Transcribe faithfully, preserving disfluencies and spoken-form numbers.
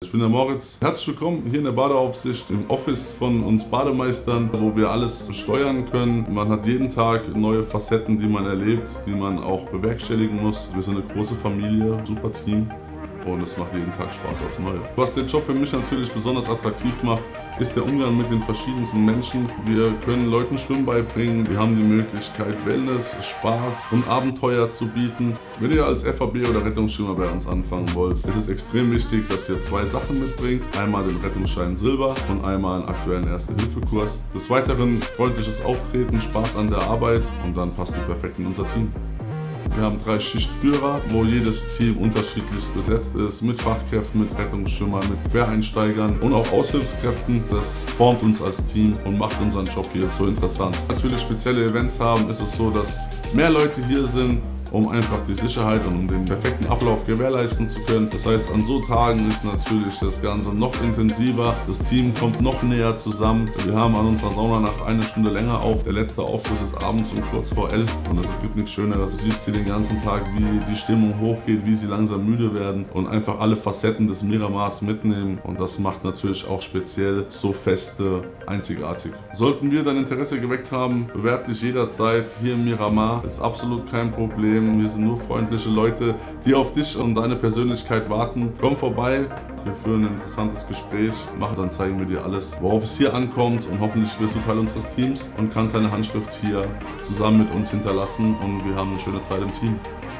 Ich bin der Moritz. Herzlich willkommen hier in der Badeaufsicht im Office von uns Bademeistern, wo wir alles steuern können. Man hat jeden Tag neue Facetten, die man erlebt, die man auch bewerkstelligen muss. Wir sind eine große Familie, super Team. Und es macht jeden Tag Spaß aufs Neue. Was den Job für mich natürlich besonders attraktiv macht, ist der Umgang mit den verschiedensten Menschen. Wir können Leuten Schwimmen beibringen, wir haben die Möglichkeit, Wellness, Spaß und Abenteuer zu bieten. Wenn ihr als F A B oder Rettungsschwimmer bei uns anfangen wollt, ist es extrem wichtig, dass ihr zwei Sachen mitbringt. Einmal den Rettungsschein Silber und einmal einen aktuellen Erste-Hilfe-Kurs. Des Weiteren freundliches Auftreten, Spaß an der Arbeit und dann passt du perfekt in unser Team. Wir haben drei Schichtführer, wo jedes Team unterschiedlich besetzt ist, mit Fachkräften, mit Rettungsschwimmern, mit Quereinsteigern und auch Aushilfskräften. Das formt uns als Team und macht unseren Job hier so interessant. Natürlich spezielle Events haben, ist es so, dass mehr Leute hier sind, um einfach die Sicherheit und um den perfekten Ablauf gewährleisten zu können. Das heißt, an so Tagen ist natürlich das Ganze noch intensiver, das Team kommt noch näher zusammen. Wir haben an unserer Saunanacht eine Stunde länger auf. Der letzte Aufguss ist abends um kurz vor elf und es gibt nichts Schöneres. Du siehst hier den ganzen Tag, wie die Stimmung hochgeht, wie sie langsam müde werden und einfach alle Facetten des Miramars mitnehmen, und das macht natürlich auch speziell so Feste einzigartig. Sollten wir dein Interesse geweckt haben, bewerb dich jederzeit hier im Miramar, ist absolut kein Problem. Wir sind nur freundliche Leute, die auf dich und deine Persönlichkeit warten. Komm vorbei, wir führen ein interessantes Gespräch, mach, dann zeigen wir dir alles, worauf es hier ankommt, und hoffentlich wirst du Teil unseres Teams und kannst deine Handschrift hier zusammen mit uns hinterlassen, und wir haben eine schöne Zeit im Team.